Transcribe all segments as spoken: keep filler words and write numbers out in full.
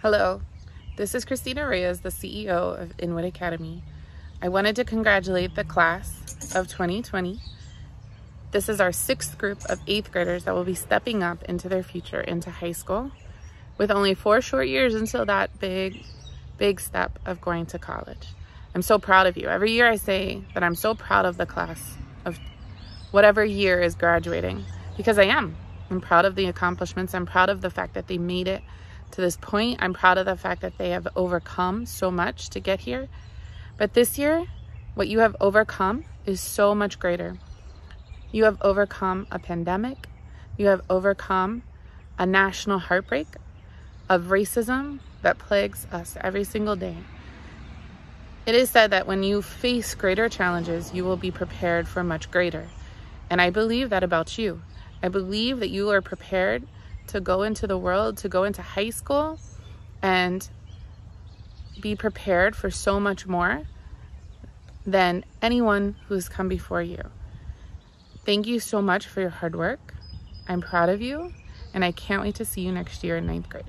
Hello, this is Christina Reyes, the C E O of Inwood Academy. I wanted to congratulate the class of twenty twenty. This is our sixth group of eighth graders that will be stepping up into their future, into high school, with only four short years until that big, big step of going to college. I'm so proud of you. Every year I say that I'm so proud of the class of whatever year is graduating, because I am. I'm proud of the accomplishments. I'm proud of the fact that they made it to this point. I'm proud of the fact that they have overcome so much to get here. But this year, what you have overcome is so much greater. You have overcome a pandemic. You have overcome a national heartbreak of racism that plagues us every single day. It is said that when you face greater challenges, you will be prepared for much greater. And I believe that about you. I believe that you are prepared to go into the world, to go into high school and be prepared for so much more than anyone who's come before you. Thank you so much for your hard work. I'm proud of you, and I can't wait to see you next year in ninth grade.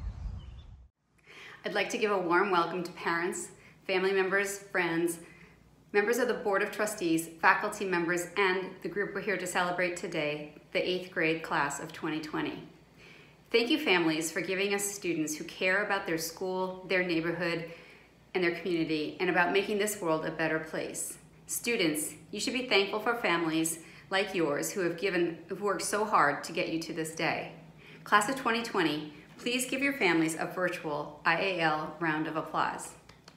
I'd like to give a warm welcome to parents, family members, friends, members of the Board of Trustees, faculty members, and the group we're here to celebrate today, the eighth grade class of twenty twenty. Thank you, families, for giving us students who care about their school, their neighborhood, and their community, and about making this world a better place. Students, you should be thankful for families like yours who have given, who've worked so hard to get you to this day. Class of twenty twenty, please give your families a virtual I A L round of applause.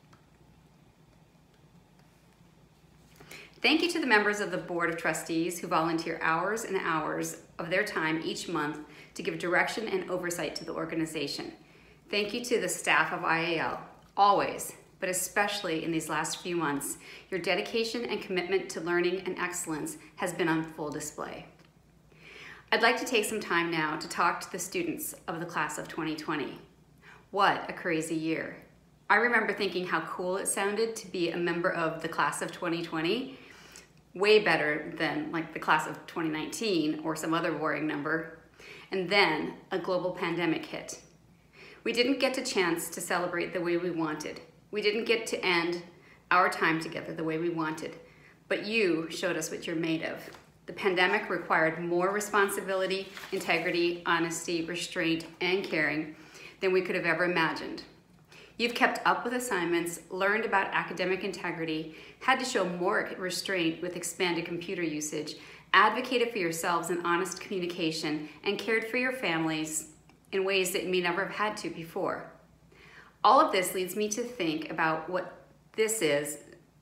Thank you to the members of the Board of Trustees who volunteer hours and hours of their time each month to give direction and oversight to the organization. Thank you to the staff of I A L. Always, but especially in these last few months, your dedication and commitment to learning and excellence has been on full display. I'd like to take some time now to talk to the students of the class of twenty twenty. What a crazy year. I remember thinking how cool it sounded to be a member of the class of twenty twenty. Way better than like the class of twenty nineteen or some other boring number. And then a global pandemic hit. We didn't get a chance to celebrate the way we wanted. We didn't get to end our time together the way we wanted. But you showed us what you're made of. The pandemic required more responsibility, integrity, honesty, restraint, and caring than we could have ever imagined. You've kept up with assignments, learned about academic integrity, had to show more restraint with expanded computer usage, advocated for yourselves in honest communication, and cared for your families in ways that you may never have had to before. All of this leads me to think about what this is,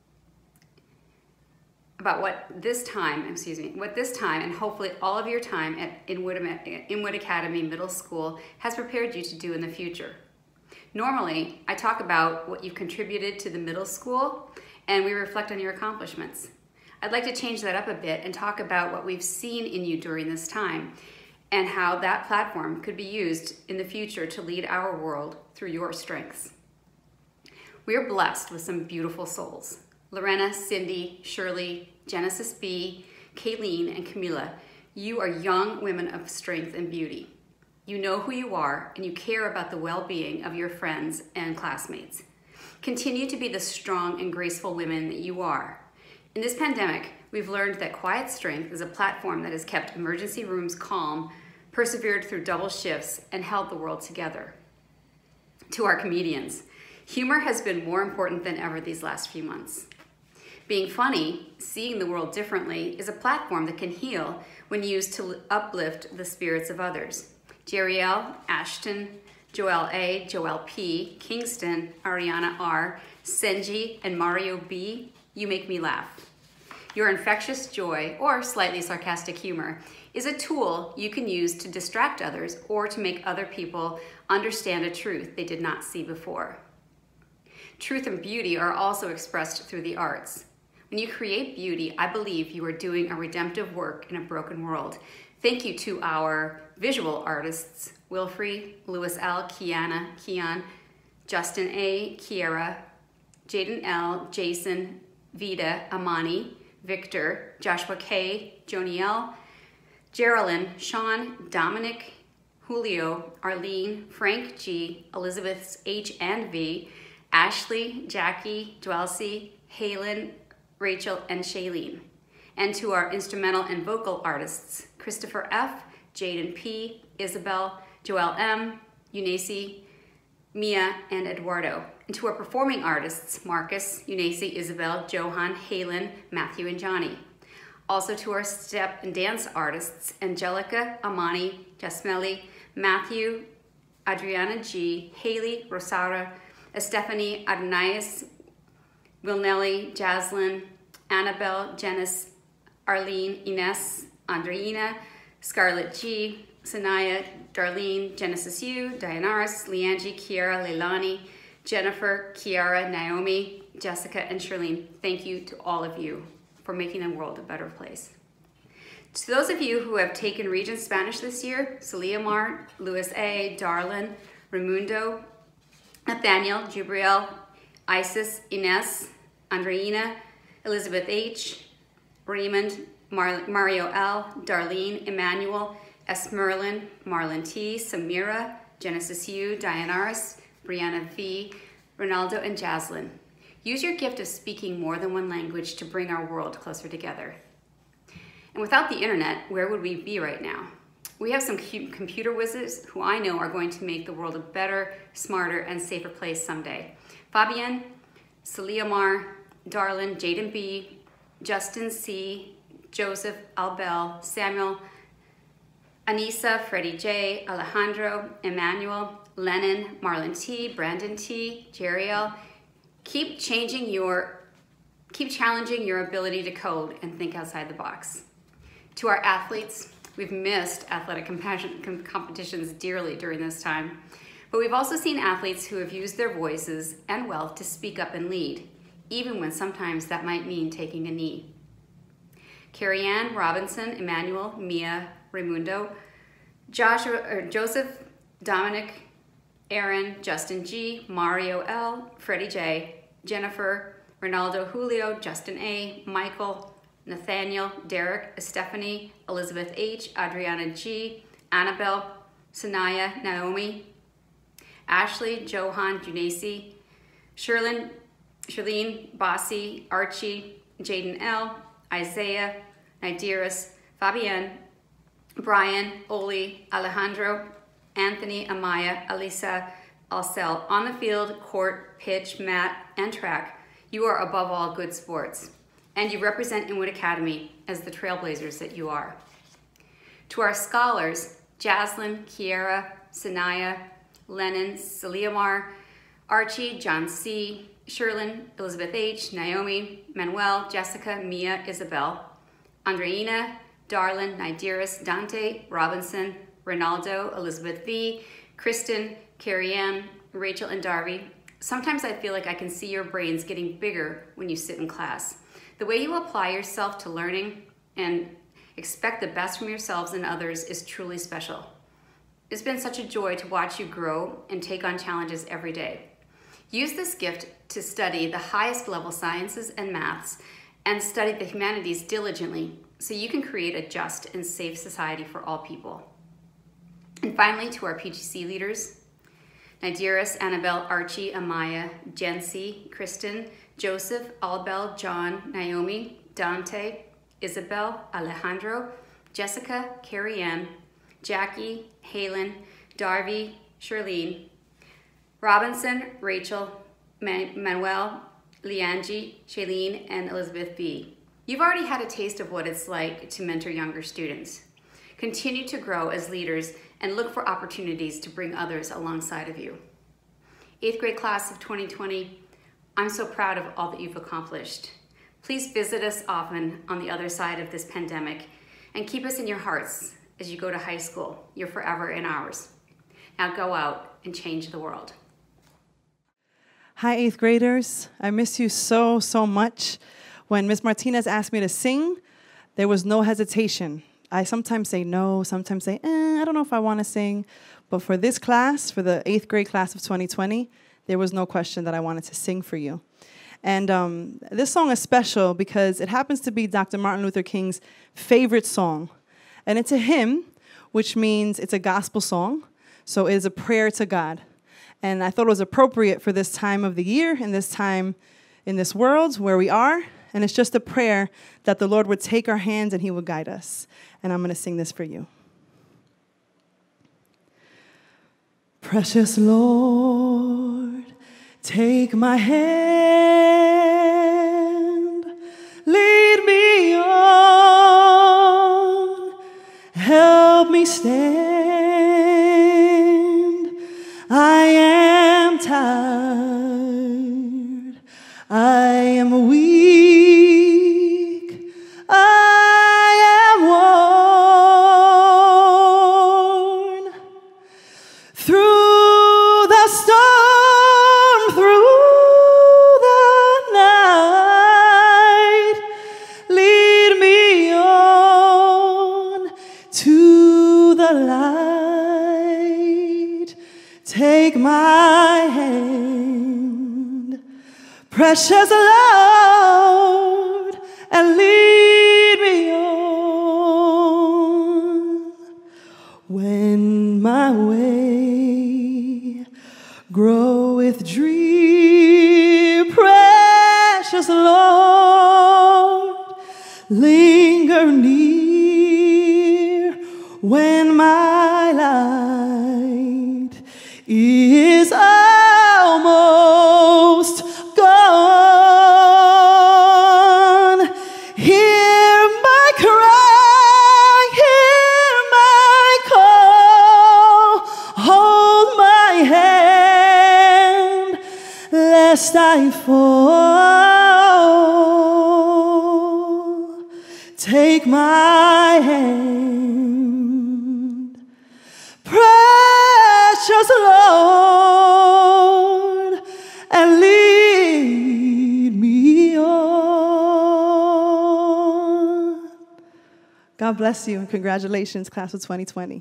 about what this time, excuse me, what this time and hopefully all of your time at Inwood, Inwood Academy Middle School has prepared you to do in the future. Normally, I talk about what you've contributed to the middle school and we reflect on your accomplishments. I'd like to change that up a bit and talk about what we've seen in you during this time and how that platform could be used in the future to lead our world through your strengths. We are blessed with some beautiful souls. Lorena, Cindy, Shirley, Genesis B, Kayleen, and Camila, you are young women of strength and beauty. You know who you are and you care about the well-being of your friends and classmates. Continue to be the strong and graceful women that you are. In this pandemic, we've learned that quiet strength is a platform that has kept emergency rooms calm, persevered through double shifts, and held the world together. To our comedians, humor has been more important than ever these last few months. Being funny, seeing the world differently, is a platform that can heal when used to uplift the spirits of others. Jeriel, Ashton, Joelle A, Joelle P, Kingston, Ariana R, Senji, and Mario B, you make me laugh. Your infectious joy, or slightly sarcastic humor, is a tool you can use to distract others or to make other people understand a truth they did not see before. Truth and beauty are also expressed through the arts. When you create beauty, I believe you are doing a redemptive work in a broken world. Thank you to our visual artists, Wilfrey, Lewis L, Kiana, Keon, Justin A, Kiera, Jaden L, Jason, Vida, Amani, Victor, Joshua K, Joniel, Geraldine, Sean, Dominic, Julio, Arlene, Frank G, Elizabeth H and V, Ashley, Jackie, Dwelsie, Halen, Rachel, and Shailene. And to our instrumental and vocal artists, Christopher F, Jaden P, Isabel, Joelle M, Eunice, Mia, and Eduardo. And to our performing artists, Marcus, Eunice, Isabel, Johan, Halen, Matthew, and Johnny. Also to our step and dance artists, Angelica, Amani, Jasmeli, Matthew, Adriana G, Haley, Rosara, Stephanie, Adonais, Wilnelli, Jaslyn, Annabelle, Janice, Arlene, Ines, Andreina, Scarlett G, Sanaya, Darlene, Genesis U, Dianaris, Leangie, Kiara, Leilani, Jennifer, Kiara, Naomi, Jessica, and Charlene. Thank you to all of you for making the world a better place. To those of you who have taken Regents Spanish this year, Saliamar, Luis A, Darlin, Raimundo, Nathaniel, Jubriel, Isis, Ines, Andreina, Elizabeth H, Raymond, Mar Mario L, Darlene, Emmanuel, Esmerlin, Marlon T, Samira, Genesis U, Dianaris, Brianna V, Ronaldo, and Jaslyn. Use your gift of speaking more than one language to bring our world closer together. And without the internet, where would we be right now? We have some computer wizards who I know are going to make the world a better, smarter, and safer place someday. Fabienne, Saliamar, Darlin, Jaden B, Justin C, Joseph, Albel, Samuel, Anissa, Freddie J, Alejandro, Emmanuel, Lennon, Marlon T, Brandon T, Jeriel. Keep changing your, keep challenging your ability to code and think outside the box. To our athletes, we've missed athletic competitions dearly during this time, but we've also seen athletes who have used their voices and wealth to speak up and lead, even when sometimes that might mean taking a knee. Carrie Ann, Robinson, Emmanuel, Mia, Raimundo, Joshua, or Joseph, Dominic, Aaron, Justin G, Mario L, Freddie J, Jennifer, Ronaldo, Julio, Justin A, Michael, Nathaniel, Derek, Stephanie, Elizabeth H, Adriana G, Annabelle, Sanaya, Naomi, Ashley, Johan, Junesi, Sherlyn, Charlene, Bossy, Archie, Jaden L, Isaiah, Nidiris, Fabienne, Brian, Oli, Alejandro, Anthony, Amaya, Alisa, Alcel. On the field, court, pitch, mat, and track, you are above all good sports, and you represent Inwood Academy as the trailblazers that you are. To our scholars, Jaslyn, Kiera, Sanaya, Lennon, Saliamar, Archie, John C, Sherlyn, Elizabeth H, Naomi, Manuel, Jessica, Mia, Isabel, Andreina, Darlin, Nidiris, Dante, Robinson, Ronaldo, Elizabeth V, Kristen, Carrie Ann, Rachel, and Darby. Sometimes I feel like I can see your brains getting bigger when you sit in class. The way you apply yourself to learning and expect the best from yourselves and others is truly special. It's been such a joy to watch you grow and take on challenges every day. Use this gift to study the highest level sciences and maths and study the humanities diligently so you can create a just and safe society for all people. And finally, to our P G C leaders, Nidiris, Annabelle, Archie, Amaya, Jency, Kristen, Joseph, Albel, John, Naomi, Dante, Isabel, Alejandro, Jessica, Carrie Ann, Jackie, Halen, Darby, Charlene, Robinson, Rachel, Man Manuel, Leangie, Shailene, and Elizabeth B. You've already had a taste of what it's like to mentor younger students. Continue to grow as leaders and look for opportunities to bring others alongside of you. Eighth grade class of twenty twenty, I'm so proud of all that you've accomplished. Please visit us often on the other side of this pandemic and keep us in your hearts as you go to high school. You're forever in ours. Now go out and change the world. Hi, eighth graders. I miss you so, so much. When Miz Martinez asked me to sing, there was no hesitation. I sometimes say no, sometimes say, eh, I don't know if I want to sing. But for this class, for the eighth grade class of twenty twenty, there was no question that I wanted to sing for you. And um, this song is special because it happens to be Doctor Martin Luther King's favorite song. And it's a hymn which means it's a gospel song. So it is a prayer to God. And I thought it was appropriate for this time of the year and this time in this world where we are. And it's just a prayer that the Lord would take our hands and he would guide us. And I'm going to sing this for you. Precious Lord, take my hand, lead me on, help me stand. I am tired, I am weak, I am worn. Through the storm, through the night, lead me on to the light. Take my hand, precious Lord, and lead me on. When my way groweth dreary, precious Lord, linger near. When my light is almost gone, hear my cry, hear my call, hold my hand, lest I fall. Take my hand, precious Lord, and lead me on. God bless you and congratulations, class of twenty twenty.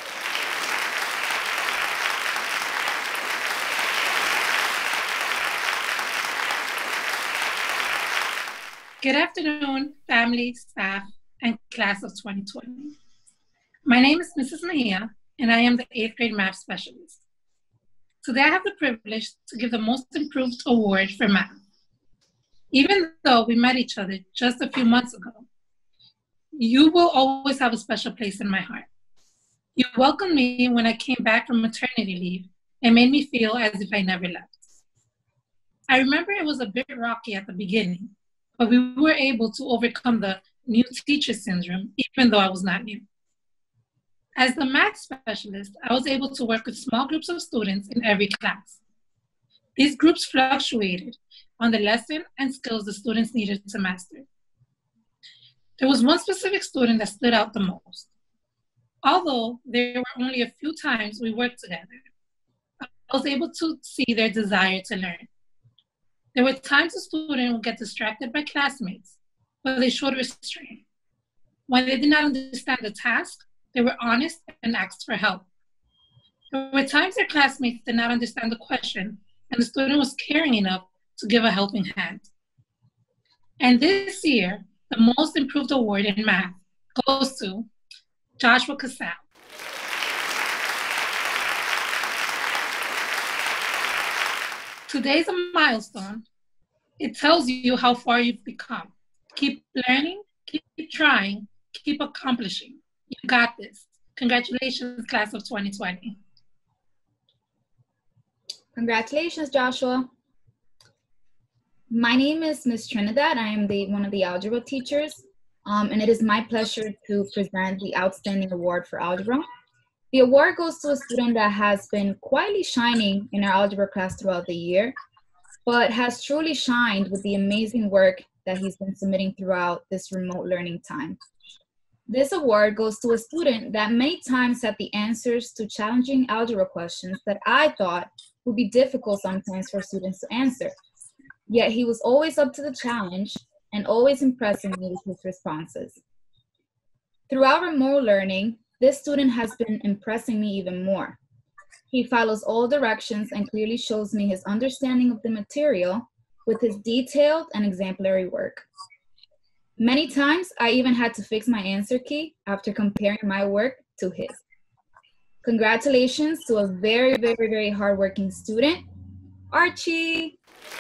Good afternoon, family, staff, and class of twenty twenty. My name is Missus Mejia, and I am the eighth grade math specialist. Today I have the privilege to give the Most Improved Award for math. Even though we met each other just a few months ago, you will always have a special place in my heart. You welcomed me when I came back from maternity leave and made me feel as if I never left. I remember it was a bit rocky at the beginning, but we were able to overcome the new teacher syndrome, even though I was not new. As the math specialist, I was able to work with small groups of students in every class. These groups fluctuated on the lesson and skills the students needed to master. There was one specific student that stood out the most. Although there were only a few times we worked together, I was able to see their desire to learn. There were times a student would get distracted by classmates, but they showed restraint. When they did not understand the task, they were honest and asked for help. There were times their classmates did not understand the question, and the student was caring enough to give a helping hand. And this year, the Most Improved Award in math goes to Joshua Casal. Today's a milestone. It tells you how far you've become. Keep learning, keep trying, keep accomplishing. You got this. Congratulations, class of twenty twenty. Congratulations, Joshua. My name is Miz Trinidad. I am the one of the algebra teachers, um, and it is my pleasure to present the Outstanding Award for Algebra. The award goes to a student that has been quietly shining in our algebra class throughout the year, but has truly shined with the amazing work that he's been submitting throughout this remote learning time. This award goes to a student that many times had the answers to challenging algebra questions that I thought would be difficult sometimes for students to answer. Yet he was always up to the challenge and always impressing me with his responses. Throughout remote learning, this student has been impressing me even more. He follows all directions and clearly shows me his understanding of the material with his detailed and exemplary work. Many times, I even had to fix my answer key after comparing my work to his. Congratulations to a very, very, very hardworking student, Archie.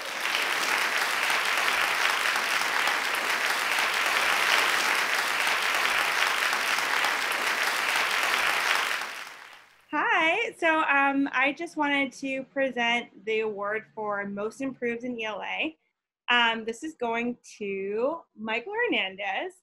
Hi, so um, I just wanted to present the award for Most Improved in E L A. Um, this is going to Michael Hernandez.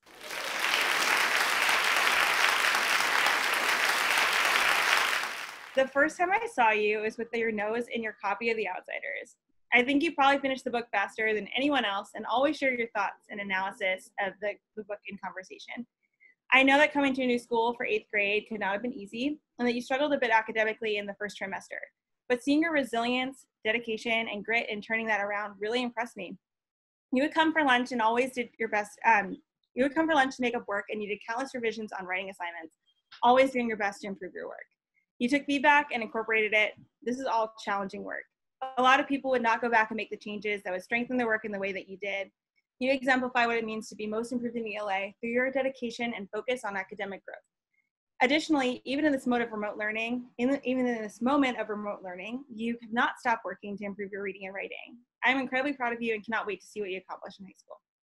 The first time I saw you was with your nose in your copy of The Outsiders. I think you probably finished the book faster than anyone else and always share your thoughts and analysis of the, the book in conversation. I know that coming to a new school for eighth grade could not have been easy and that you struggled a bit academically in the first trimester. But seeing your resilience, dedication, and grit in turning that around really impressed me. You would come for lunch and always did your best. Um, you would come for lunch to make up work and you did countless revisions on writing assignments, always doing your best to improve your work. You took feedback and incorporated it. This is all challenging work. A lot of people would not go back and make the changes that would strengthen the work in the way that you did. You exemplify what it means to be most improved in E L A through your dedication and focus on academic growth. Additionally, even in this mode of remote learning, in the, even in this moment of remote learning, you have not stopped working to improve your reading and writing. I'm incredibly proud of you and cannot wait to see what you accomplish in high school.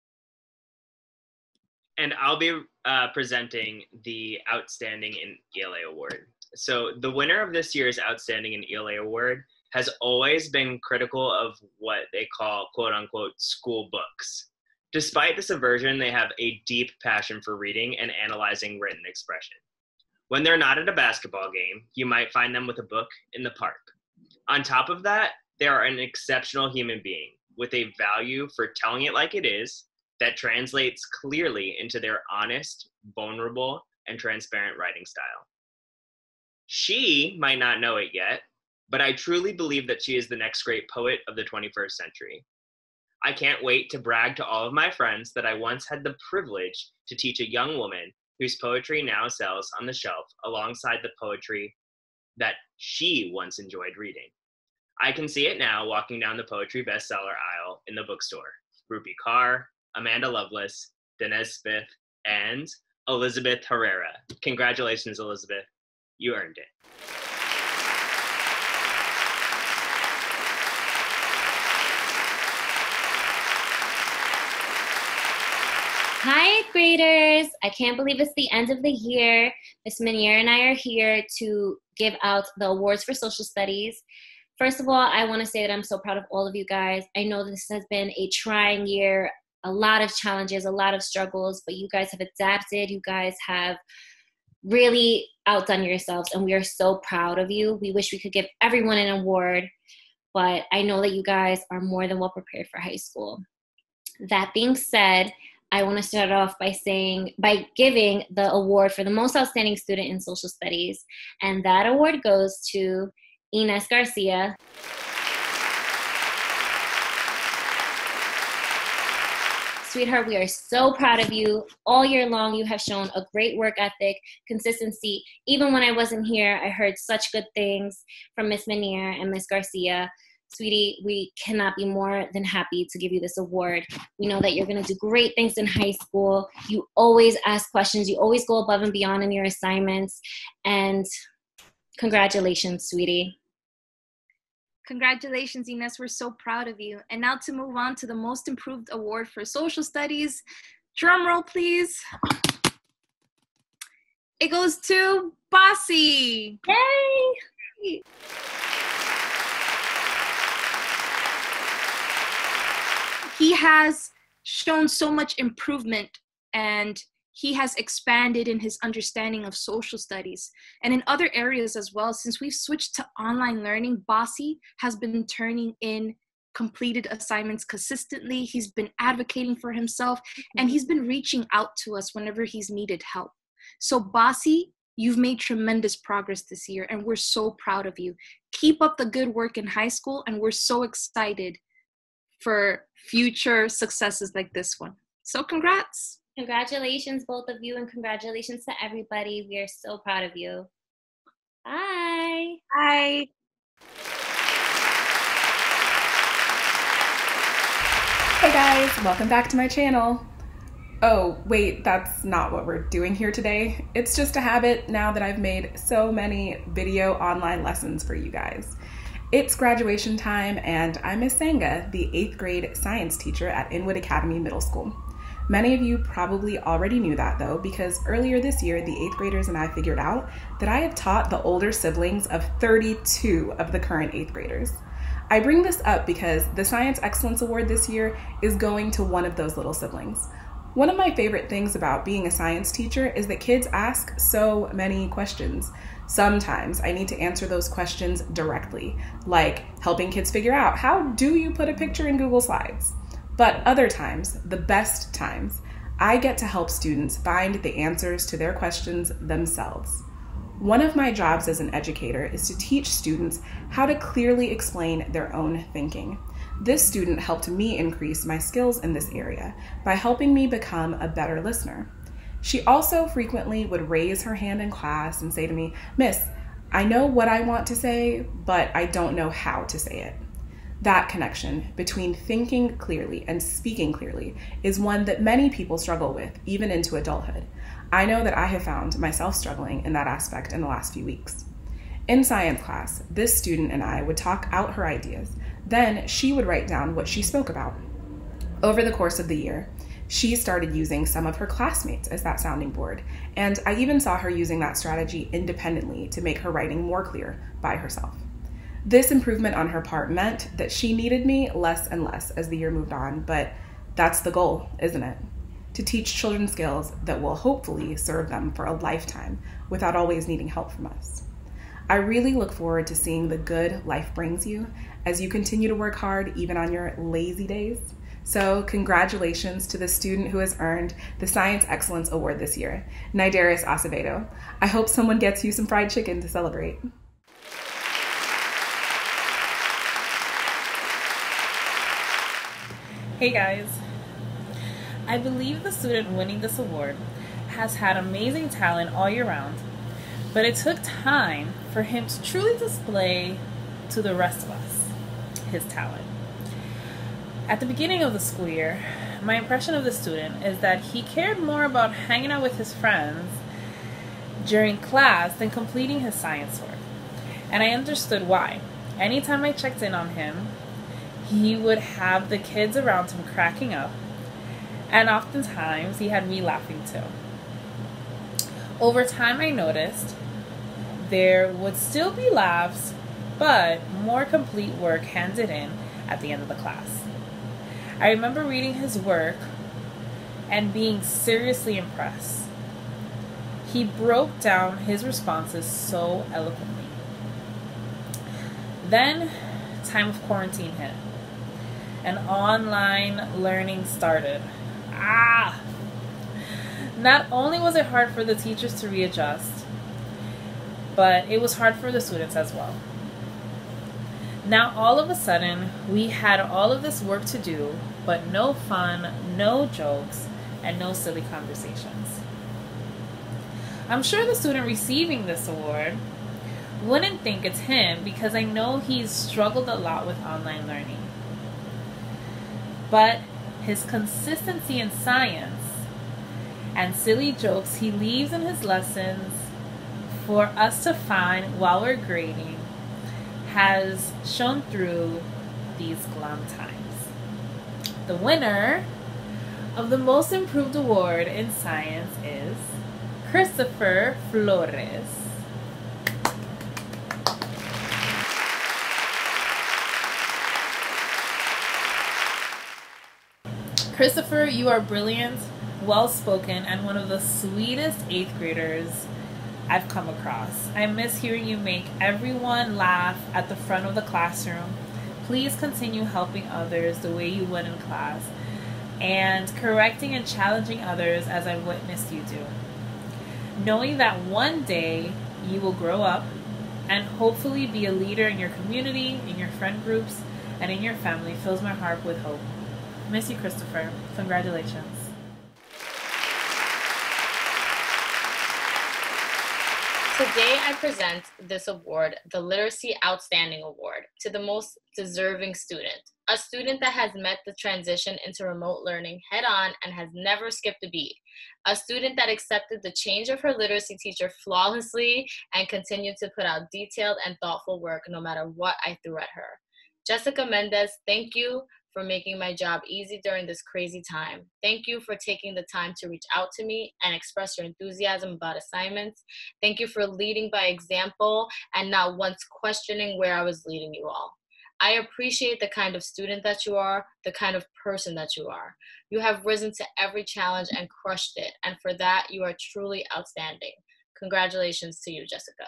And I'll be uh, presenting the Outstanding in E L A Award. So the winner of this year's Outstanding in E L A Award has always been critical of what they call quote unquote school books. Despite this aversion, they have a deep passion for reading and analyzing written expression. When they're not at a basketball game, you might find them with a book in the park. On top of that, they are an exceptional human being with a value for telling it like it is that translates clearly into their honest, vulnerable, and transparent writing style. She might not know it yet, but I truly believe that she is the next great poet of the twenty-first century. I can't wait to brag to all of my friends that I once had the privilege to teach a young woman whose poetry now sells on the shelf alongside the poetry that she once enjoyed reading. I can see it now walking down the poetry bestseller aisle in the bookstore. Rupi Kaur, Amanda Lovelace, Denez Smith, and Elizabeth Herrera. Congratulations, Elizabeth. You earned it. Hi, graders. I can't believe it's the end of the year. Miz Menier and I are here to give out the awards for social studies. First of all, I want to say that I'm so proud of all of you guys. I know this has been a trying year, a lot of challenges, a lot of struggles, but you guys have adapted. You guys have really outdone yourselves, and we are so proud of you. We wish we could give everyone an award, but I know that you guys are more than well prepared for high school. That being said, I want to start off by saying, by giving the award for the most outstanding student in social studies, and that award goes to Ines Garcia. Sweetheart, we are so proud of you. All year long, you have shown a great work ethic, consistency. Even when I wasn't here, I heard such good things from Miz Menier and Miz Garcia. Sweetie, we cannot be more than happy to give you this award. We know that you're going to do great things in high school. You always ask questions. You always go above and beyond in your assignments. And congratulations, sweetie. Congratulations, Ines. We're so proud of you. And now to move on to the Most Improved Award for Social Studies. Drum roll, please. It goes to Bossy. Yay! He has shown so much improvement, and he has expanded in his understanding of social studies and in other areas as well. Since we've switched to online learning, Bossy has been turning in completed assignments consistently. He's been advocating for himself, and he's been reaching out to us whenever he's needed help. So Bossy, you've made tremendous progress this year, and we're so proud of you. Keep up the good work in high school, and we're so excited for future successes like this one. So congrats. Congratulations, both of you, and congratulations to everybody. We are so proud of you. Bye. Bye. Hey guys, welcome back to my channel. Oh, wait, that's not what we're doing here today. It's just a habit now that I've made so many video online lessons for you guys. It's graduation time, and I'm Miss Sanga, the eighth grade science teacher at Inwood Academy Middle School. Many of you probably already knew that though, because earlier this year, the eighth graders and I figured out that I have taught the older siblings of thirty-two of the current eighth graders. I bring this up because the Science Excellence Award this year is going to one of those little siblings. One of my favorite things about being a science teacher is that kids ask so many questions. Sometimes I need to answer those questions directly, like helping kids figure out, how do you put a picture in Google Slides? But other times, the best times, I get to help students find the answers to their questions themselves. One of my jobs as an educator is to teach students how to clearly explain their own thinking. This student helped me increase my skills in this area by helping me become a better listener. She also frequently would raise her hand in class and say to me, "Miss, I know what I want to say, but I don't know how to say it." That connection between thinking clearly and speaking clearly is one that many people struggle with, even into adulthood. I know that I have found myself struggling in that aspect in the last few weeks. In science class, this student and I would talk out her ideas. Then she would write down what she spoke about. Over the course of the year, she started using some of her classmates as that sounding board, and I even saw her using that strategy independently to make her writing more clear by herself. This improvement on her part meant that she needed me less and less as the year moved on, but that's the goal, isn't it? To teach children skills that will hopefully serve them for a lifetime without always needing help from us. I really look forward to seeing the good life brings you as you continue to work hard even on your lazy days. So congratulations to the student who has earned the Science Excellence Award this year, Nidaris Acevedo. I hope someone gets you some fried chicken to celebrate. Hey guys, I believe the student winning this award has had amazing talent all year round, but it took time for him to truly display to the rest of us his talent. At the beginning of the school year, my impression of the student is that he cared more about hanging out with his friends during class than completing his science work. And I understood why. Anytime I checked in on him, he would have the kids around him cracking up, and oftentimes he had me laughing too. Over time, I noticed there would still be laughs, but more complete work handed in at the end of the class. I remember reading his work and being seriously impressed. He broke down his responses so eloquently. Then, time of quarantine hit, and online learning started. Ah! Not only was it hard for the teachers to readjust, but it was hard for the students as well. Now all of a sudden, we had all of this work to do, but no fun, no jokes, and no silly conversations. I'm sure the student receiving this award wouldn't think it's him because I know he's struggled a lot with online learning. But his consistency in science and silly jokes he leaves in his lessons for us to find while we're grading has shown through these glum times. The winner of the Most Improved Award in Science is Christopher Flores. Christopher, you are brilliant, well-spoken, and one of the sweetest eighth graders I've come across. I miss hearing you make everyone laugh at the front of the classroom. Please continue helping others the way you would in class and correcting and challenging others as I've witnessed you do. Knowing that one day you will grow up and hopefully be a leader in your community, in your friend groups, and in your family fills my heart with hope. Miss you, Christopher. Congratulations. Today I present this award, the Literacy Outstanding Award, to the most deserving student, a student that has met the transition into remote learning head on and has never skipped a beat, a student that accepted the change of her literacy teacher flawlessly and continued to put out detailed and thoughtful work no matter what I threw at her. Jessica Mendez, thank you for making my job easy during this crazy time. Thank you for taking the time to reach out to me and express your enthusiasm about assignments. Thank you for leading by example and not once questioning where I was leading you all. I appreciate the kind of student that you are, the kind of person that you are. You have risen to every challenge and crushed it, and for that, you are truly outstanding. Congratulations to you, Jessica.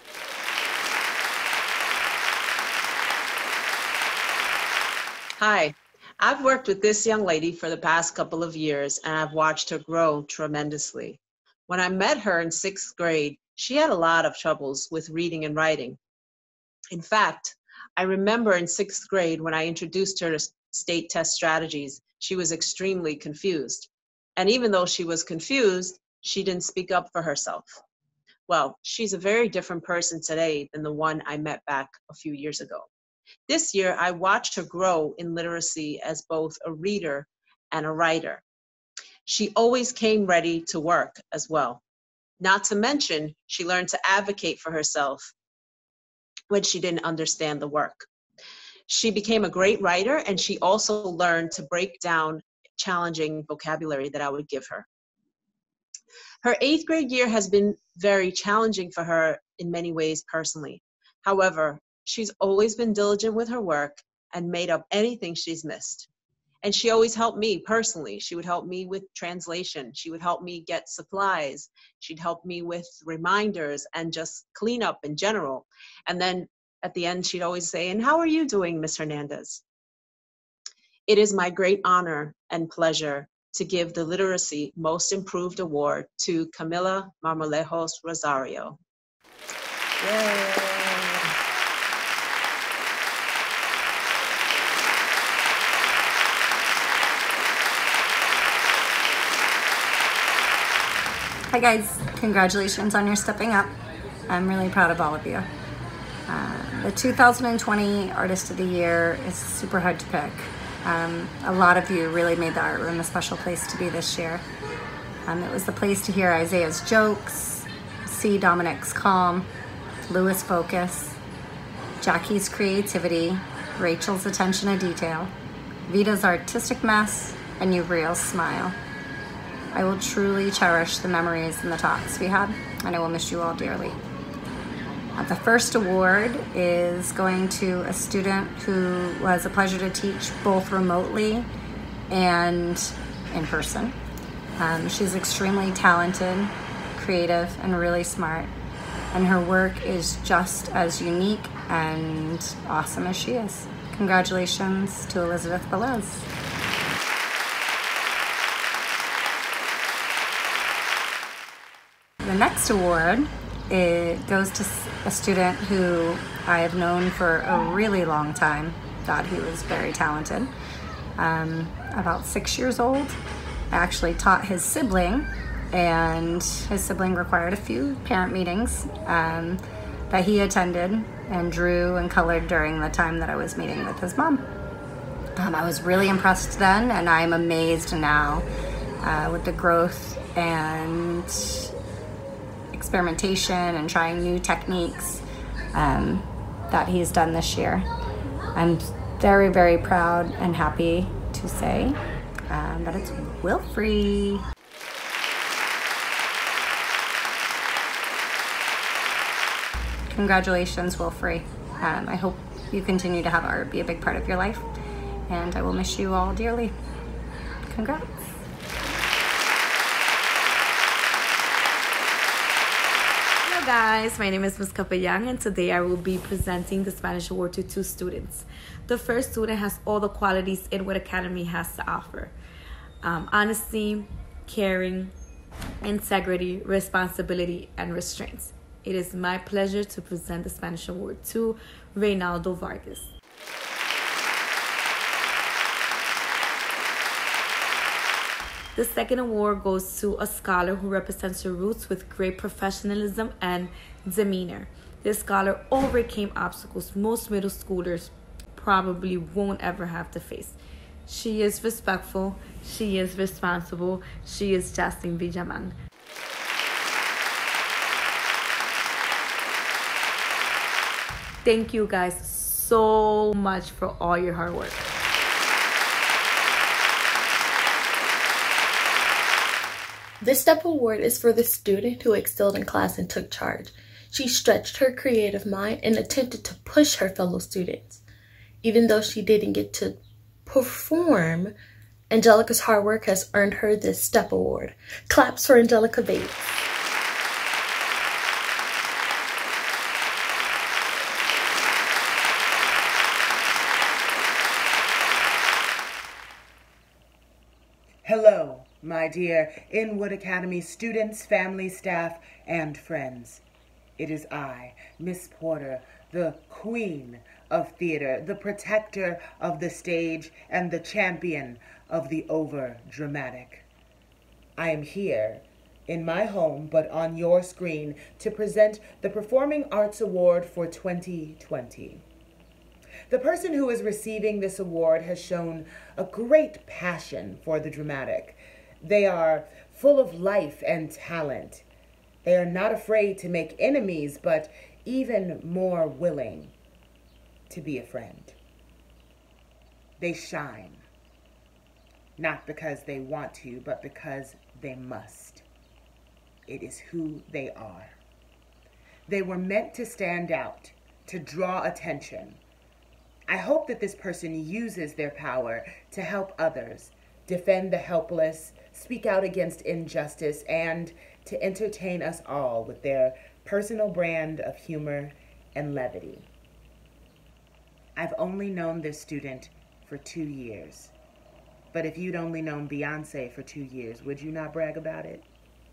Hi, I've worked with this young lady for the past couple of years, and I've watched her grow tremendously. When I met her in sixth grade, she had a lot of troubles with reading and writing. In fact, I remember in sixth grade when I introduced her to state test strategies, she was extremely confused. And even though she was confused, she didn't speak up for herself. Well, she's a very different person today than the one I met back a few years ago. This year, I watched her grow in literacy as both a reader and a writer. She always came ready to work as well. Not to mention, she learned to advocate for herself when she didn't understand the work. She became a great writer, and she also learned to break down challenging vocabulary that I would give her. Her eighth grade year has been very challenging for her in many ways personally. However, she's always been diligent with her work and made up anything she's missed. And she always helped me personally. She would help me with translation. She would help me get supplies. She'd help me with reminders and just clean up in general. And then at the end, she'd always say, "And how are you doing, Miz Hernandez?" It is my great honor and pleasure to give the Literacy Most Improved Award to Camila Marmolejos Rosario. Yay! Hi guys, congratulations on your stepping up. I'm really proud of all of you. Uh, the two thousand twenty Artist of the Year is super hard to pick. Um, a lot of you really made the art room a special place to be this year. Um, it was the place to hear Isaiah's jokes, see Dominic's calm, Louis' focus, Jackie's creativity, Rachel's attention to detail, Vita's artistic mess, and Uvriel's smile. I will truly cherish the memories and the talks we had, and I will miss you all dearly. Uh, the first award is going to a student who was a pleasure to teach both remotely and in person. Um, she's extremely talented, creative, and really smart, and her work is just as unique and awesome as she is. Congratulations to Elizabeth Velez. The next award, it goes to a student who I have known for a really long time, thought he was very talented. Um, about six years old, I actually taught his sibling, and his sibling required a few parent meetings um, that he attended and drew and colored during the time that I was meeting with his mom. Um, I was really impressed then, and I'm amazed now uh, with the growth and experimentation and trying new techniques um, that he's done this year. I'm very, very proud and happy to say um, that it's Wilfrey. Congratulations, Wilfrey. Um, I hope you continue to have art be a big part of your life, and I will miss you all dearly. Congrats. Hello guys, my name is Miz Capellan, and today I will be presenting the Spanish Award to two students. The first student has all the qualities Inwood Academy has to offer. Um, honesty, caring, integrity, responsibility, and restraints. It is my pleasure to present the Spanish Award to Reynaldo Vargas. The second award goes to a scholar who represents her roots with great professionalism and demeanor. This scholar overcame obstacles most middle schoolers probably won't ever have to face. She is respectful, she is responsible, she is Justine Villaman. Thank you guys so much for all your hard work. This STEP award is for the student who excelled in class and took charge. She stretched her creative mind and attempted to push her fellow students. Even though she didn't get to perform, Angelica's hard work has earned her this STEP award. Claps for Angelica Bates. Hello, my dear Inwood Academy students, family, staff, and friends. It is I, Miss Porter, the queen of theater, the protector of the stage, and the champion of the over-dramatic. I am here in my home, but on your screen, to present the Performing Arts Award for twenty twenty. The person who is receiving this award has shown a great passion for the dramatic. They are full of life and talent. They are not afraid to make enemies, but even more willing to be a friend. They shine, not because they want to, but because they must. It is who they are. They were meant to stand out, to draw attention. I hope that this person uses their power to help others, defend the helpless, speak out against injustice, and to entertain us all with their personal brand of humor and levity. I've only known this student for two years, but if you'd only known Beyonce for two years, would you not brag about it?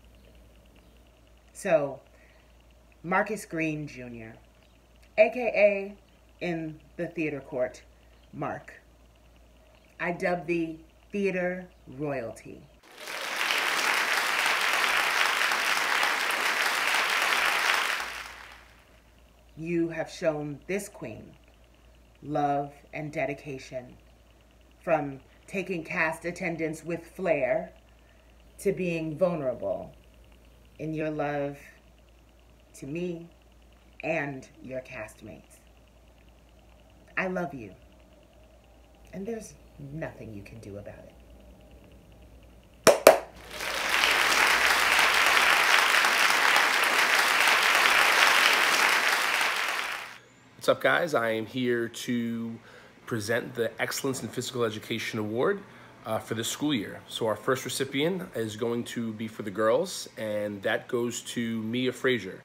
So, Marcus Green Junior, aka in the theater court, Mark. I dub thee theater royalty. You have shown this queen love and dedication, from taking cast attendance with flair to being vulnerable in your love to me and your castmates. I love you, and there's nothing you can do about it. What's up, guys? I am here to present the Excellence in Physical Education Award uh, for this school year. So our first recipient is going to be for the girls, and that goes to Mia Frazier.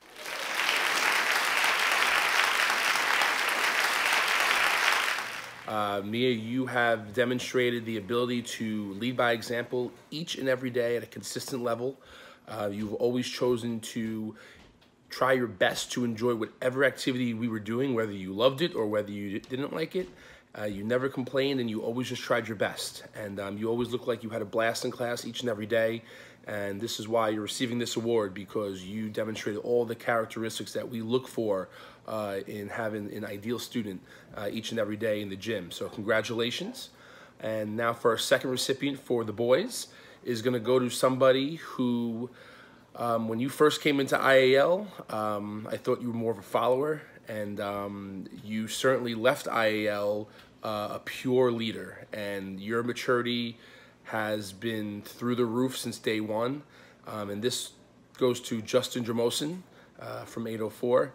Uh, Mia, you have demonstrated the ability to lead by example each and every day at a consistent level. Uh, you've always chosen to try your best to enjoy whatever activity we were doing, whether you loved it or whether you didn't like it. Uh, you never complained, and you always just tried your best. And um, you always looked like you had a blast in class each and every day. And this is why you're receiving this award, because you demonstrated all the characteristics that we look for uh, in having an ideal student uh, each and every day in the gym. So congratulations. And now for our second recipient for the boys is going to go to somebody who, um, when you first came into I A L, um, I thought you were more of a follower, and um, you certainly left I A L uh, a pure leader, and your maturity has been through the roof since day one. Um, and this goes to Justin Dramosin uh, from eight oh four.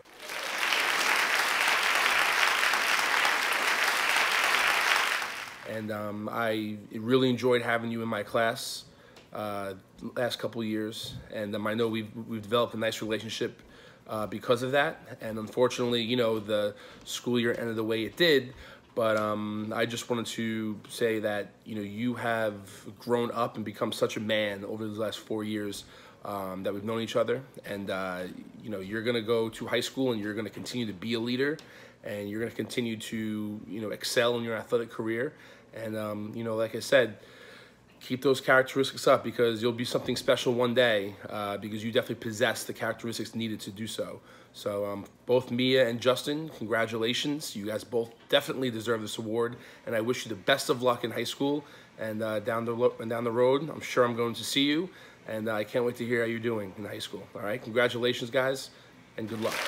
And um, I really enjoyed having you in my class uh, last couple of years. And um, I know we've, we've developed a nice relationship uh, because of that. And unfortunately, you know, the school year ended the way it did. But um, I just wanted to say that, you know, you have grown up and become such a man over the last four years um, that we've known each other. And, uh, you know, you're going to go to high school and you're going to continue to be a leader, and you're going to continue to, you know, excel in your athletic career. And, um, you know, like I said, keep those characteristics up, because you'll be something special one day, uh, because you definitely possess the characteristics needed to do so. So um, both Mia and Justin, congratulations. You guys both definitely deserve this award, and I wish you the best of luck in high school and uh, down the lo- and down the road. I'm sure I'm going to see you, and uh, I can't wait to hear how you're doing in high school. All right, congratulations, guys, and good luck.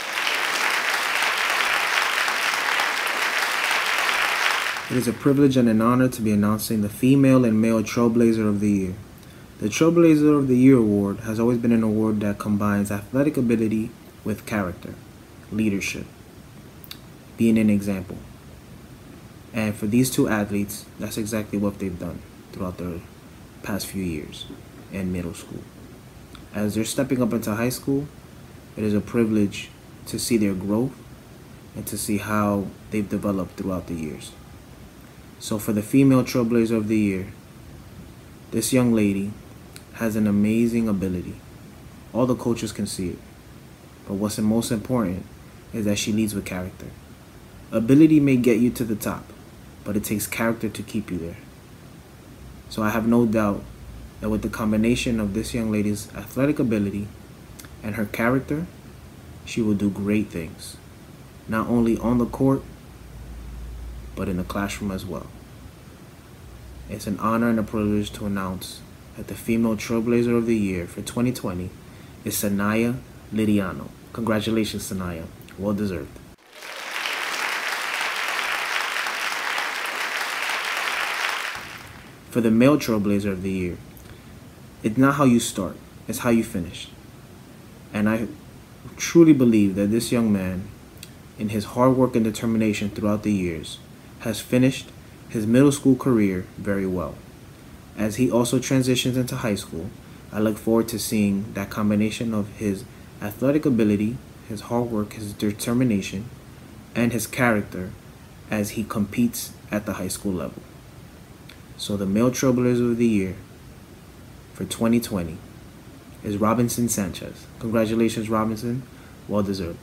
It is a privilege and an honor to be announcing the Female and Male Trailblazer of the Year. The Trailblazer of the Year award has always been an award that combines athletic ability with character, leadership, being an example. And for these two athletes, that's exactly what they've done throughout their past few years in middle school. As they're stepping up into high school, it is a privilege to see their growth and to see how they've developed throughout the years. So for the Female Trailblazer of the Year, this young lady has an amazing ability. All the coaches can see it. But what's most important is that she leads with character. Ability may get you to the top, but it takes character to keep you there. So I have no doubt that with the combination of this young lady's athletic ability and her character, she will do great things, not only on the court, but in the classroom as well. It's an honor and a privilege to announce that the Female Trailblazer of the Year for twenty twenty is Sanaya Lidiano. Congratulations, Sanaya. Well deserved. For the Male Trailblazer of the Year, it's not how you start, it's how you finish. And I truly believe that this young man, in his hard work and determination throughout the years, has finished his middle school career very well. As he also transitions into high school, I look forward to seeing that combination of his athletic ability, his hard work, his determination, and his character as he competes at the high school level. So the Male Trailblazer of the Year for twenty twenty is Robinson Sanchez. Congratulations, Robinson. Well deserved.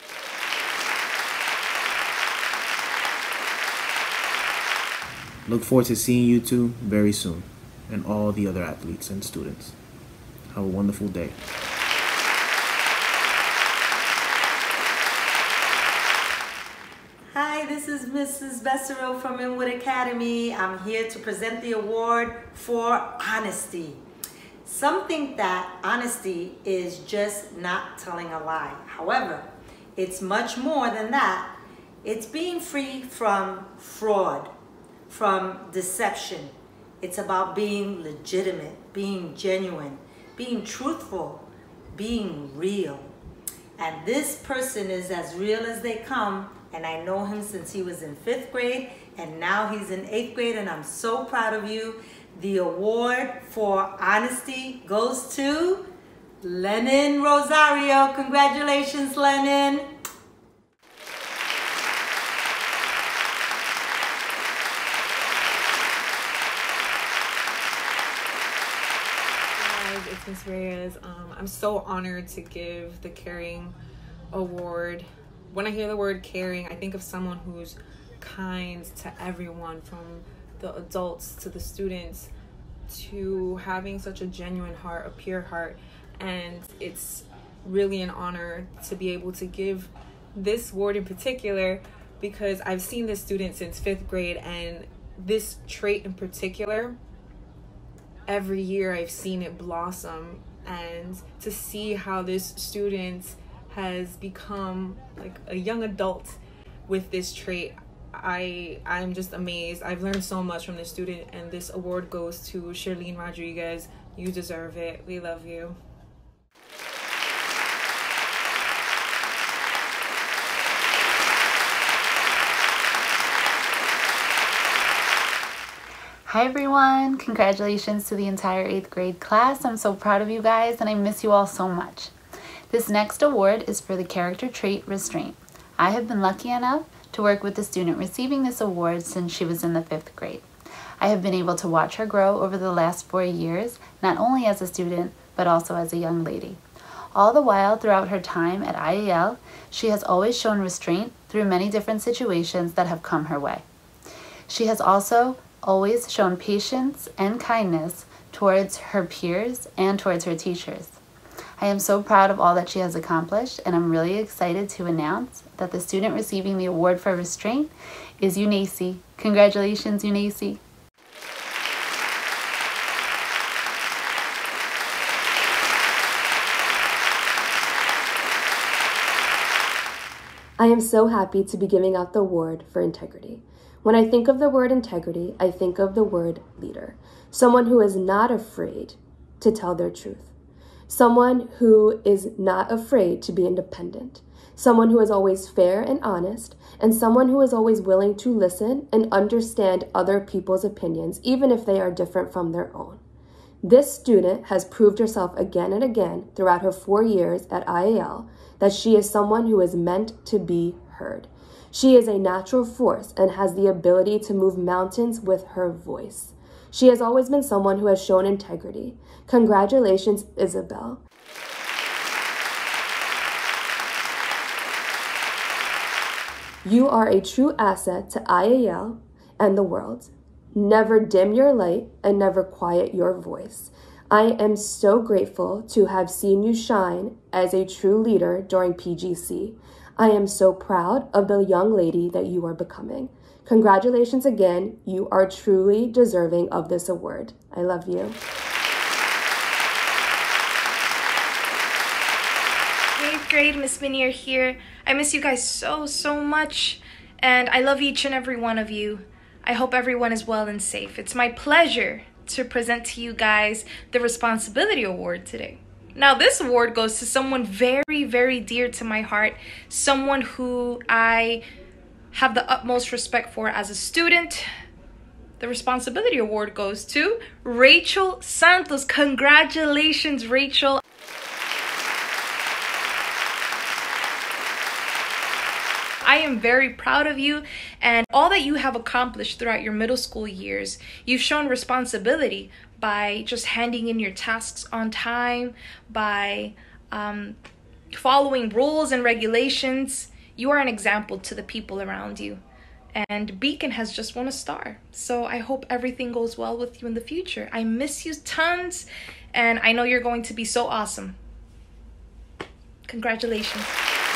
Look forward to seeing you two very soon, and all the other athletes and students. Have a wonderful day. Hi, this is Missus Bessero from Inwood Academy. I'm here to present the award for honesty. Some think that honesty is just not telling a lie. However, it's much more than that. It's being free from fraud, from deception. It's about being legitimate, being genuine, being truthful, being real. And this person is as real as they come, and I know him since he was in fifth grade, and now he's in eighth grade, and I'm so proud of you. The award for honesty goes to Lennon Rosario. Congratulations, Lennon. It's Miss Reyes. Um, I'm so honored to give the Caring Award. When I hear the word caring, I think of someone who's kind to everyone, from the adults to the students, to having such a genuine heart, a pure heart. And it's really an honor to be able to give this award in particular, because I've seen this student since fifth grade, and this trait in particular, every year I've seen it blossom. And to see how this student has become like a young adult with this trait, I, I'm just amazed. I've learned so much from this student, and this award goes to Charlene Rodriguez. You deserve it. We love you. Hi everyone, congratulations to the entire eighth grade class. I'm so proud of you guys, and I miss you all so much. This next award is for the character trait restraint. I have been lucky enough to work with the student receiving this award since she was in the fifth grade. I have been able to watch her grow over the last four years, not only as a student, but also as a young lady. All the while throughout her time at I A L, she has always shown restraint through many different situations that have come her way. She has also always shown patience and kindness towards her peers and towards her teachers. I am so proud of all that she has accomplished, and I'm really excited to announce that the student receiving the award for restraint is Eunice. Congratulations, Eunice. I am so happy to be giving out the award for integrity. When I think of the word integrity, I think of the word leader, someone who is not afraid to tell their truth, someone who is not afraid to be independent, someone who is always fair and honest, and someone who is always willing to listen and understand other people's opinions, even if they are different from their own. This student has proved herself again and again throughout her four years at I A L that she is someone who is meant to be heard. She is a natural force and has the ability to move mountains with her voice. She has always been someone who has shown integrity. Congratulations, Isabel. You are a true asset to I A L and the world. Never dim your light and never quiet your voice. I am so grateful to have seen you shine as a true leader during P G C. I am so proud of the young lady that you are becoming. Congratulations again. You are truly deserving of this award. I love you. Eighth grade, Miss Minier here. I miss you guys so, so much. And I love each and every one of you. I hope everyone is well and safe. It's my pleasure to present to you guys the Responsibility Award today. Now, this award goes to someone very, very dear to my heart, someone who I have the utmost respect for as a student. The Responsibility Award goes to Rachel Santos. Congratulations, Rachel. I am very proud of you and all that you have accomplished throughout your middle school years. You've shown responsibility by just handing in your tasks on time, by um, following rules and regulations. You are an example to the people around you. And Beacon has just won a star. So I hope everything goes well with you in the future. I miss you tons, and I know you're going to be so awesome. Congratulations.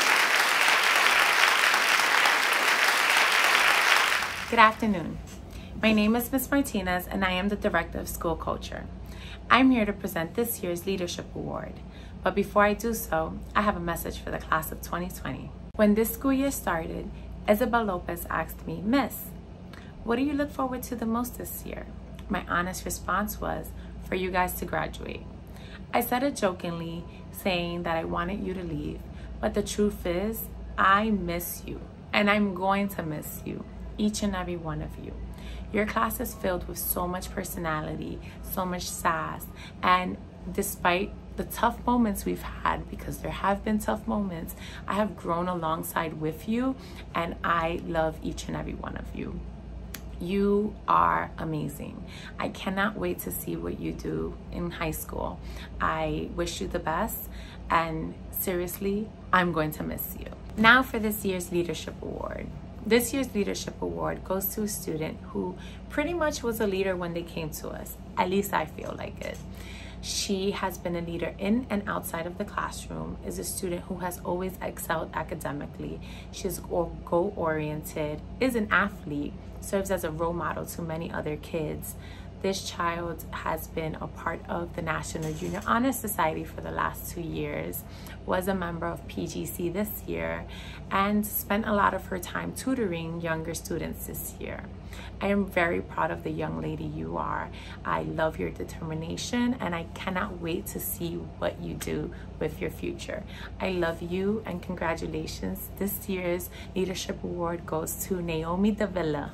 Good afternoon. My name is Miz Martinez and I am the Director of School Culture. I'm here to present this year's Leadership Award. But before I do so, I have a message for the class of twenty twenty. When this school year started, Isabel Lopez asked me, Miss, what do you look forward to the most this year? My honest response was, for you guys to graduate. I said it jokingly, saying that I wanted you to leave, but the truth is, I miss you, and I'm going to miss you. Each and every one of you. Your class is filled with so much personality, so much sass, and despite the tough moments we've had, because there have been tough moments, I have grown alongside with you, and I love each and every one of you. You are amazing. I cannot wait to see what you do in high school. I wish you the best, and seriously, I'm going to miss you. Now for this year's Leadership Award. This year's Leadership Award goes to a student who pretty much was a leader when they came to us. At least I feel like it. She has been a leader in and outside of the classroom, is a student who has always excelled academically. She's goal-oriented, is an athlete, serves as a role model to many other kids. This child has been a part of the National Junior Honor Society for the last two years, was a member of P G C this year, and spent a lot of her time tutoring younger students this year. I am very proud of the young lady you are. I love your determination, and I cannot wait to see what you do with your future. I love you, and congratulations. This year's Leadership Award goes to Naomi Davila.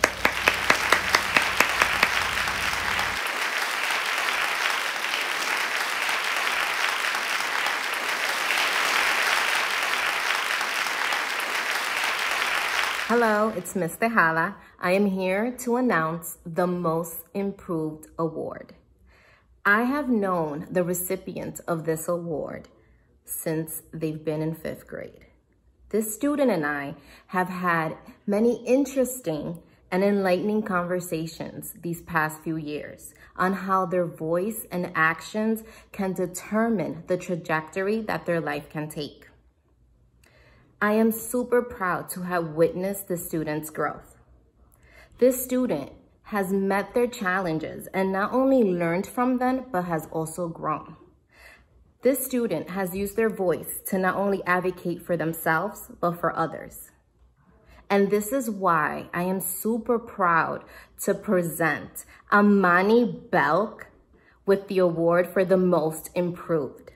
Hello, it's Miz Tejada. I am here to announce the Most Improved Award. I have known the recipient of this award since they've been in fifth grade. This student and I have had many interesting and enlightening conversations these past few years on how their voice and actions can determine the trajectory that their life can take. I am super proud to have witnessed the students' growth. This student has met their challenges and not only learned from them, but has also grown. This student has used their voice to not only advocate for themselves, but for others. And this is why I am super proud to present Amani Belk with the award for the most improved.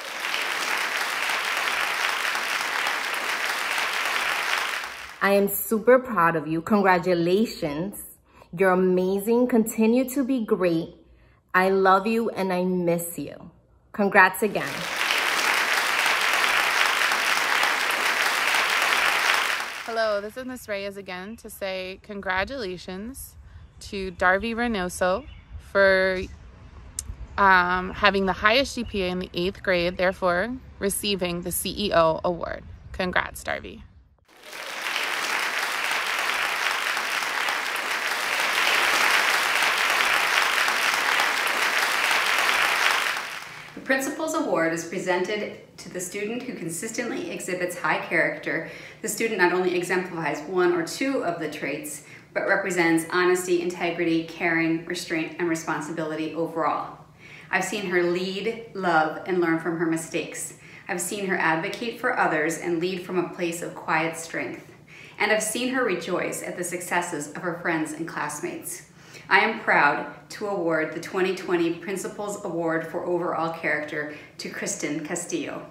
I am super proud of you. Congratulations. You're amazing. Continue to be great. I love you and I miss you. Congrats again. Hello, this is Miz Reyes again to say congratulations to Darby Reynoso for um, having the highest G P A in the eighth grade, therefore receiving the C E O award. Congrats, Darby. The Principal's Award is presented to the student who consistently exhibits high character. The student not only exemplifies one or two of the traits, but represents honesty, integrity, caring, restraint, and responsibility overall. I've seen her lead, love, and learn from her mistakes. I've seen her advocate for others and lead from a place of quiet strength. And I've seen her rejoice at the successes of her friends and classmates. I am proud to award the twenty twenty Principal's Award for Overall Character to Kristen Castillo.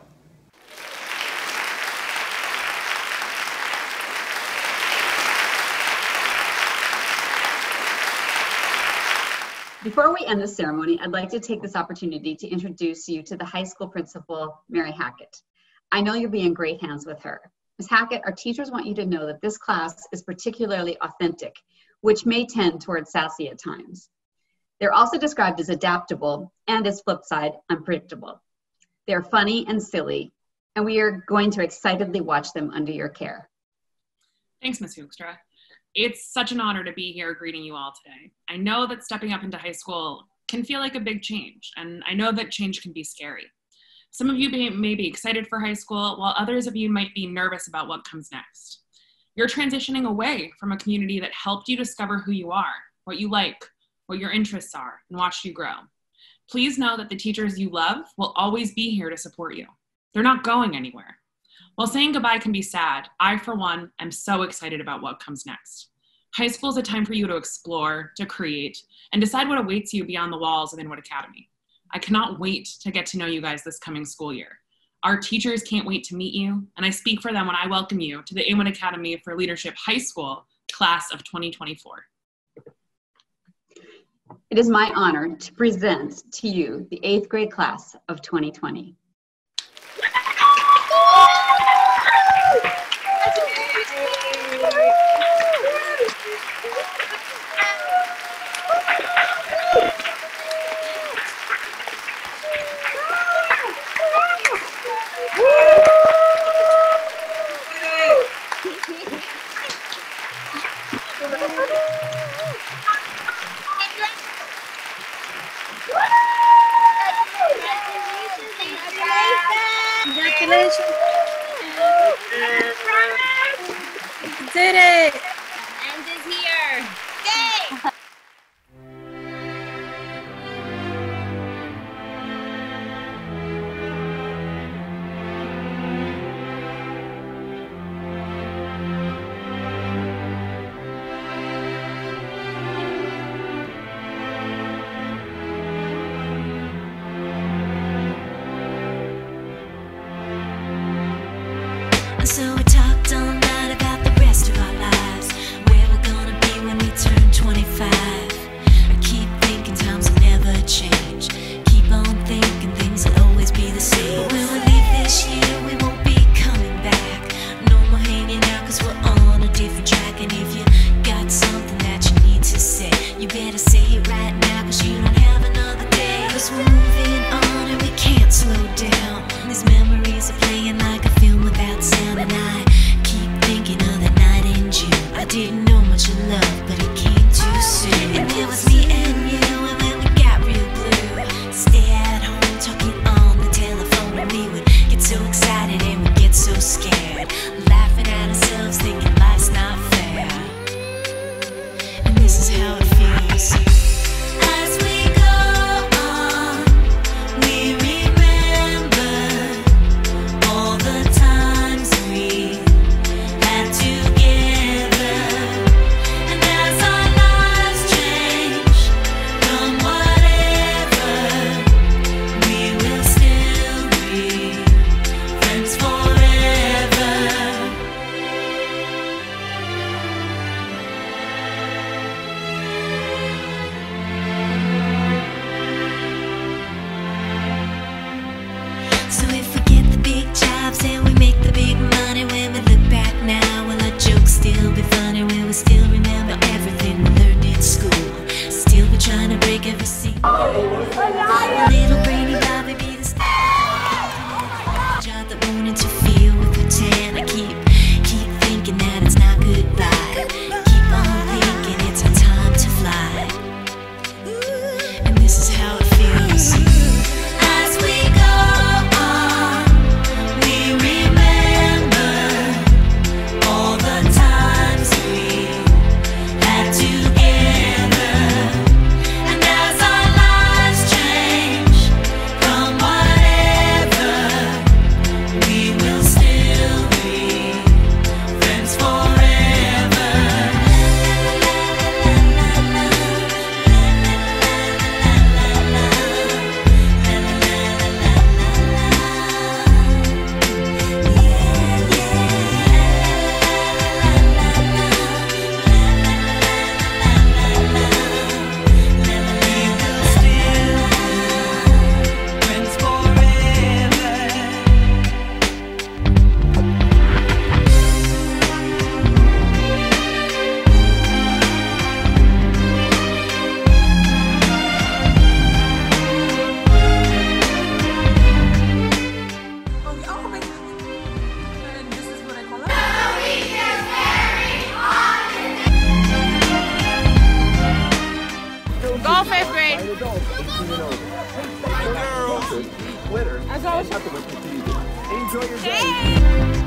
Before we end the ceremony, I'd like to take this opportunity to introduce you to the high school principal, Mary Hackett. I know you'll be in great hands with her. Miz Hackett, our teachers want you to know that this class is particularly authentic, which may tend towards sassy at times. They're also described as adaptable and, as flip side, unpredictable. They're funny and silly, and we are going to excitedly watch them under your care. Thanks, Miz Hoekstra. It's such an honor to be here greeting you all today. I know that stepping up into high school can feel like a big change, and I know that change can be scary. Some of you may, may be excited for high school, while others of you might be nervous about what comes next. You're transitioning away from a community that helped you discover who you are, what you like, what your interests are, and watched you grow. Please know that the teachers you love will always be here to support you. They're not going anywhere. While saying goodbye can be sad, I, for one, am so excited about what comes next. High school is a time for you to explore, to create, and decide what awaits you beyond the walls of Inwood Academy. I cannot wait to get to know you guys this coming school year. Our teachers can't wait to meet you, and I speak for them when I welcome you to the Inwood Academy for Leadership High School class of twenty twenty-four. It is my honor to present to you the eighth grade class of twenty twenty. Congratulations. Did it. The end is here. Yay. So we talked all night about the rest of our lives, where we're gonna be when we turn twenty. adults eighteen and over. Twitter. As always. Enjoy your day.